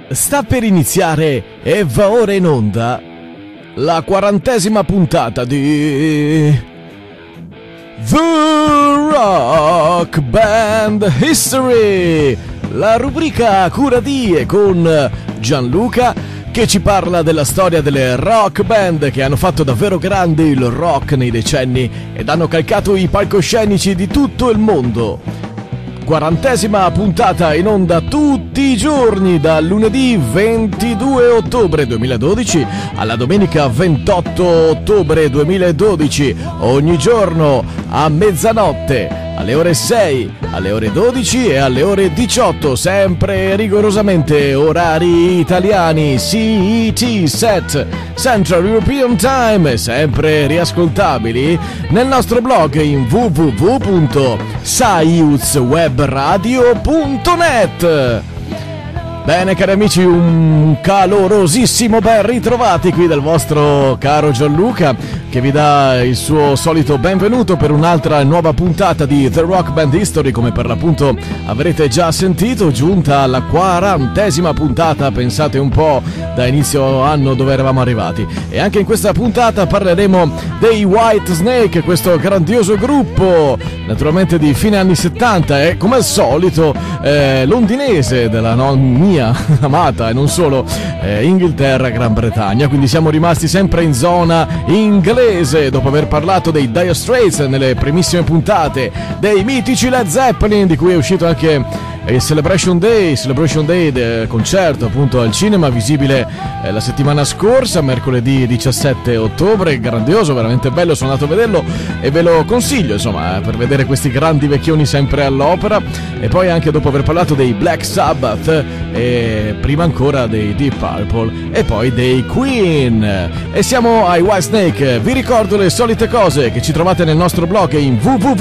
Sta per iniziare e va ora in onda la 40ª puntata di The Rock Band History, la rubrica a cura di e con Gianluca, che ci parla della storia delle rock band che hanno fatto davvero grande il rock nei decenni ed hanno calcato i palcoscenici di tutto il mondo. 40ª puntata in onda tutti i giorni, dal lunedì 22 ottobre 2012 alla domenica 28 ottobre 2012, ogni giorno a mezzanotte, alle ore 6, alle ore 12 e alle ore 18, sempre rigorosamente orari italiani, CET set, Central European Time, sempre riascoltabili nel nostro blog in www.saiuzwebradio.net. Bene cari amici, un calorosissimo ben ritrovati qui dal vostro caro Gianluca, che vi dà il suo solito benvenuto per un'altra nuova puntata di The Rock Band History. Come per l'appunto avrete già sentito, giunta alla 40ª puntata, pensate un po', da inizio anno dove eravamo arrivati. E anche in questa puntata parleremo dei Whitesnake, questo grandioso gruppo naturalmente di fine anni 70 e come al solito londinese, della mia amata e non solo Inghilterra, Gran Bretagna. Quindi siamo rimasti sempre in zona inglese dopo aver parlato dei Dire Straits nelle primissime puntate, dei mitici Led Zeppelin, di cui è uscito anche il Celebration Day del concerto appunto al cinema, visibile la settimana scorsa, mercoledì 17 ottobre, grandioso, veramente bello, sono andato a vederlo e ve lo consiglio, insomma, per vedere questi grandi vecchioni sempre all'opera. E poi anche dopo aver parlato dei Black Sabbath e prima ancora dei Deep Purple e poi dei Queen, e siamo ai Whitesnake. Vi ricordo le solite cose che ci trovate nel nostro blog in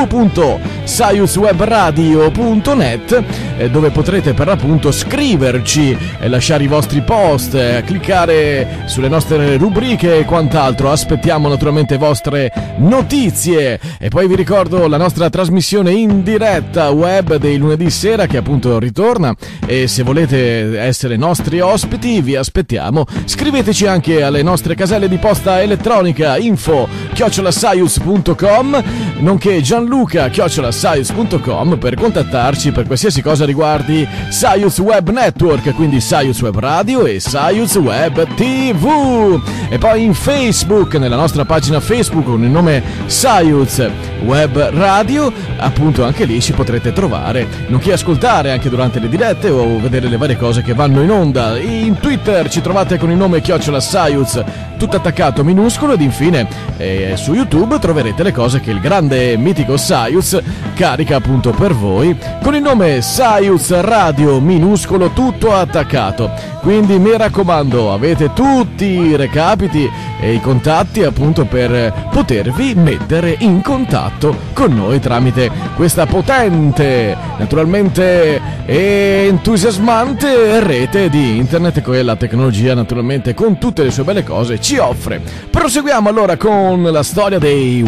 www.saiuzwebradio.net, dove potrete per l'appunto scriverci e lasciare i vostri post, cliccare sulle nostre rubriche e quant'altro. Aspettiamo naturalmente vostre notizie. E poi vi ricordo la nostra trasmissione in diretta web dei lunedì sera, che appunto ritorna, e se volete essere nostri ospiti vi aspettiamo. Scriveteci anche alle nostre caselle di posta elettronica info@saiuz.com, nonché gianluca@saiuz.com, per contattarci per qualsiasi cosa riguardi Saiuz Web Network, quindi Saiuz Web Radio e Saiuz Web TV. E poi in Facebook, nella nostra pagina Facebook con il nome Saiuz Web Radio, appunto anche lì ci potrete trovare, nonché ascoltare anche durante le dirette o vedere le varie cose che vanno in onda. In Twitter ci trovate con il nome @Saiuz, tutto attaccato minuscolo, ed infine su YouTube troverete le cose che il grande mitico Saiuz carica appunto per voi con il nome Saiuz Radio minuscolo, tutto attaccato. Quindi mi raccomando, avete tutti i recapiti e i contatti appunto per potervi mettere in contatto con noi tramite questa potente, naturalmente entusiasmante rete di internet che la tecnologia, naturalmente con tutte le sue belle cose, ci offre. Proseguiamo allora con la storia dei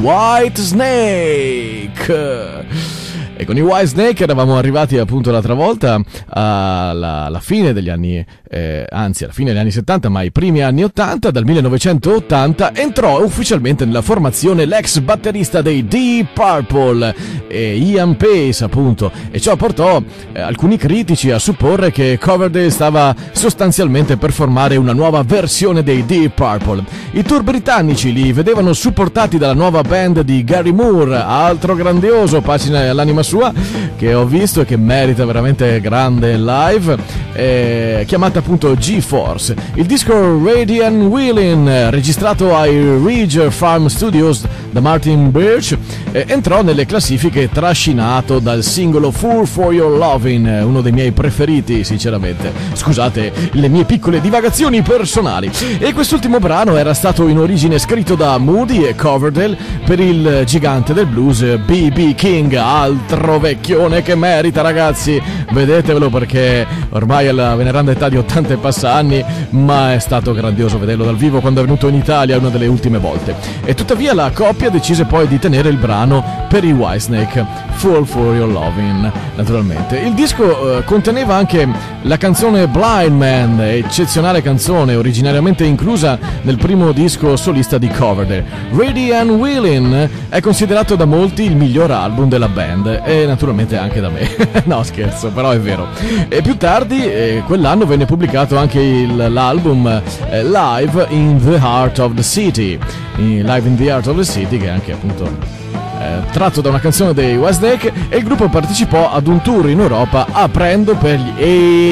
Whitesnake. E con i Whitesnake eravamo arrivati appunto l'altra volta alla fine degli anni, anzi alla fine degli anni 70, ma ai primi anni 80. Dal 1980 entrò ufficialmente nella formazione l'ex batterista dei Deep Purple, Ian Pace appunto, e ciò portò alcuni critici a supporre che Coverdale stava sostanzialmente per formare una nuova versione dei Deep Purple. I tour britannici li vedevano supportati dalla nuova band di Gary Moore, altro grandioso, pace all'anima sua, che ho visto e che merita veramente grande live, chiamata appunto G-Force. Il disco Radiant Wheelin', registrato ai Ridge Farm Studios da Martin Birch, entrò nelle classifiche trascinato dal singolo Fool for Your Lovin', uno dei miei preferiti sinceramente, scusate le mie piccole divagazioni personali. E quest'ultimo brano era stato in origine scritto da Moody e Coverdale per il gigante del blues B.B. King, altro vecchione che merita, ragazzi, vedetevelo, perché ormai è alla veneranda età di 80 e passa anni, ma è stato grandioso vederlo dal vivo quando è venuto in Italia una delle ultime volte. E tuttavia la coppia decise poi di tenere il brano per i Whitesnake, Fall for Your Lovin', naturalmente. Il disco conteneva anche la canzone Blind Man, eccezionale canzone originariamente inclusa nel primo disco solista di Coverdale. Ready and Willing è considerato da molti il miglior album della band, e naturalmente anche da me. No, scherzo, però è vero. E più tardi, quell'anno, venne pubblicato anche l'album Live in the Heart of the City, Live in the Heart of the City, che è anche appunto tratto da una canzone dei Whitesnake, e il gruppo partecipò ad un tour in Europa aprendo per gli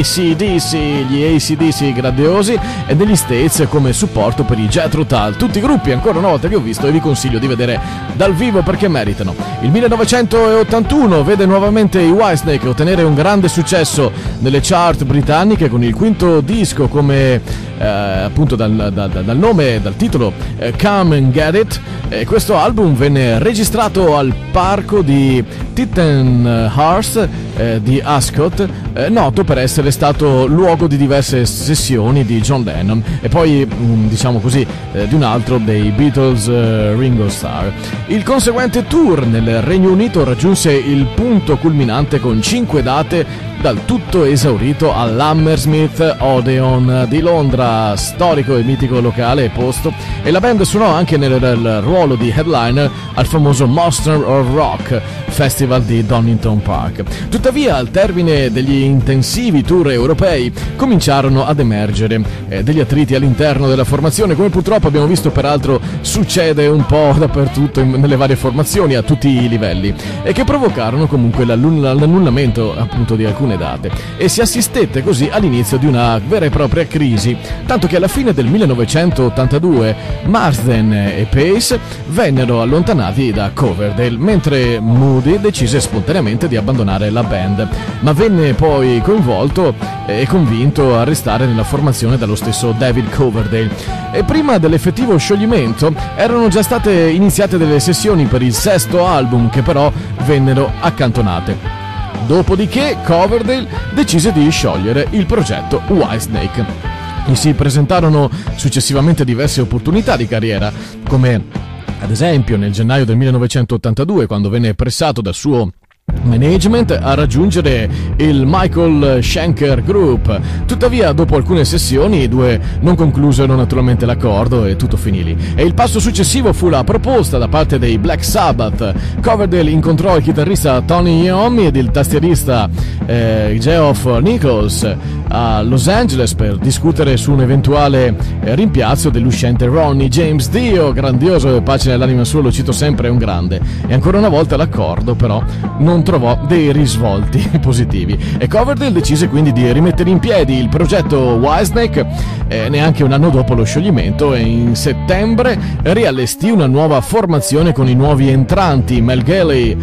AC/DC grandiosi, e negli States come supporto per i Jethro Tull, tutti gruppi ancora una volta che ho visto e vi consiglio di vedere dal vivo perché meritano. Il 1981 vede nuovamente i Whitesnake ottenere un grande successo nelle chart britanniche con il quinto disco, come appunto dal nome, dal titolo, Come and Get It. Questo album venne registrato al parco di Tittenhurst di Ascot, noto per essere stato luogo di diverse sessioni di John Lennon e poi diciamo così di un altro dei Beatles, Ringo Starr. Il conseguente tour nel Regno Unito raggiunse il punto culminante con 5 date dal tutto esaurito all'Hammersmith Odeon di Londra, storico e mitico locale e posto, e la band suonò anche nel ruolo di headliner al famoso Monster of Rock Festival di Donington Park. Tuttavia, al termine degli intensivi tour europei cominciarono ad emergere degli attriti all'interno della formazione, come purtroppo abbiamo visto peraltro succede un po' dappertutto nelle varie formazioni a tutti i livelli, e che provocarono comunque l'annullamento appunto di alcune date, e si assistette così all'inizio di una vera e propria crisi, tanto che alla fine del 1982 Marsden e Pace vennero allontanati da Coverdale, mentre Moody decise spontaneamente di abbandonare la band, ma venne poi coinvolto e convinto a restare nella formazione dallo stesso David Coverdale. E prima dell'effettivo scioglimento erano già state iniziate delle sessioni per il sesto album, che però vennero accantonate. Dopodiché Coverdale decise di sciogliere il progetto Whitesnake. Gli si presentarono successivamente diverse opportunità di carriera, come ad esempio nel gennaio del 1982, quando venne pressato dal suo management a raggiungere il Michael Schenker Group. Tuttavia, dopo alcune sessioni, i due non conclusero naturalmente l'accordo e tutto finì lì. E il passo successivo fu la proposta da parte dei Black Sabbath. Coverdale incontrò il chitarrista Tony Iommi ed il tastierista Geoff Nichols a Los Angeles per discutere su un eventuale rimpiazzo dell'uscente Ronnie James Dio, grandioso e pace nell'anima sua, lo cito sempre, è un grande. E ancora una volta l'accordo però non trovò dei risvolti positivi, e Coverdale decise quindi di rimettere in piedi il progetto Whitesnake neanche un anno dopo lo scioglimento, e in settembre riallestì una nuova formazione con i nuovi entranti Mel Galley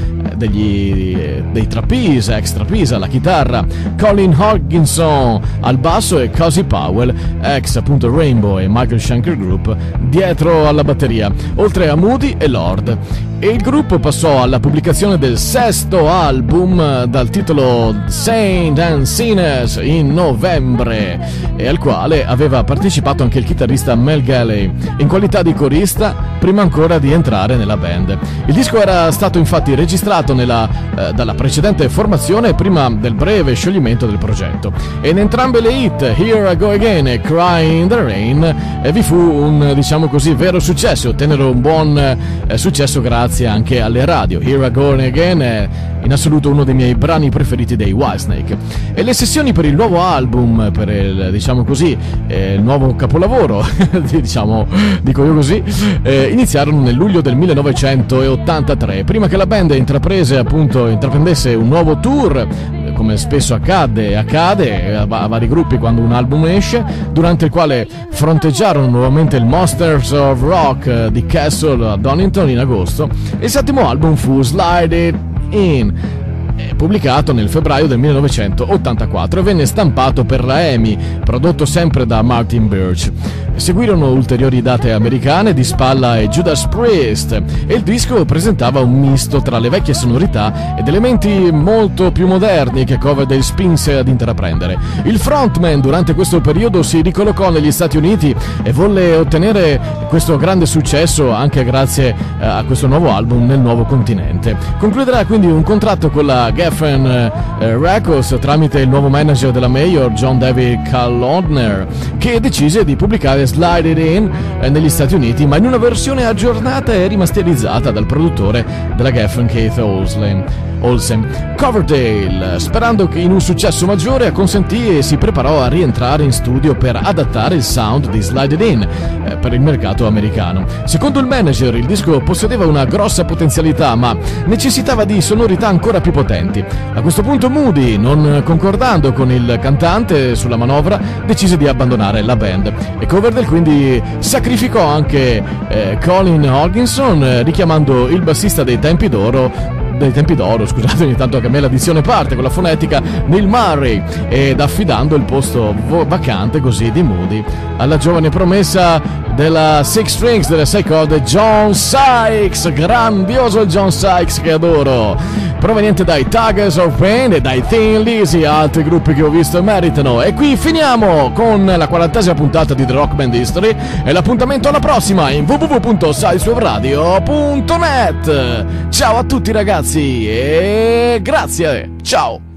dei Trapeze, ex Trapeze alla chitarra, Colin Hodgkinson al basso e Cozy Powell, ex appunto Rainbow e Michael Schenker Group, dietro alla batteria, oltre a Moody e Lord. E il gruppo passò alla pubblicazione del sesto album dal titolo Saints and Sinners in novembre, e al quale aveva partecipato anche il chitarrista Mel Galley in qualità di corista prima ancora di entrare nella band. Il disco era stato infatti registrato dalla precedente formazione prima del breve scioglimento del progetto, e in entrambe le hit Here I Go Again e Cry in the Rain vi fu un, diciamo così, vero successo. Ottennero un buon successo grazie anche alle radio. Here I Go Again è in assoluto uno dei miei brani preferiti dei Whitesnake, e le sessioni per il nuovo album, per il, diciamo così, il nuovo capolavoro diciamo, dico io così, iniziarono nel luglio del 1983, prima che la band intraprendesse un nuovo tour, come spesso accade a vari gruppi quando un album esce, durante il quale fronteggiarono nuovamente il Monsters of Rock di Castle a Donington in agosto. Il settimo album fu Slide It In, pubblicato nel febbraio del 1984 e venne stampato per la EMI, prodotto sempre da Martin Birch. Seguirono ulteriori date americane di Spalla e Judas Priest e il disco presentava un misto tra le vecchie sonorità ed elementi molto più moderni che Coverdale spinse ad intraprendere. Il frontman durante questo periodo si ricollocò negli Stati Uniti e volle ottenere questo grande successo anche grazie a questo nuovo album nel nuovo continente. Concluderà quindi un contratto con la Geffen Records tramite il nuovo manager della Major, John David Kalodner, che decise di pubblicare Slide It In negli Stati Uniti, ma in una versione aggiornata e rimasterizzata dal produttore della Geffen, Keith Olsen. Coverdale, sperando in un successo maggiore, acconsentì e si preparò a rientrare in studio per adattare il sound di Slide It In per il mercato americano. Secondo il manager, il disco possedeva una grossa potenzialità, ma necessitava di sonorità ancora più potenti. A questo punto Moody, non concordando con il cantante sulla manovra, decise di abbandonare la band e Coverdale quindi sacrificò anche Colin Hodgkinson, richiamando il bassista dei tempi d'oro, scusate, ogni tanto che a me l'addizione parte con la fonetica, Neil Murray, ed affidando il posto vacante così di Moody alla giovane promessa della Six Strings, delle 6 corde, John Sykes. Grandioso il John Sykes che adoro, proveniente dai Tigers of Pain e dai Thin Lizzy, altri gruppi che ho visto e meritano. E qui finiamo con la 40ª puntata di The Rock Band History e l'appuntamento alla prossima in www.sideswaveradio.net. Ciao a tutti ragazzi e grazie, ciao!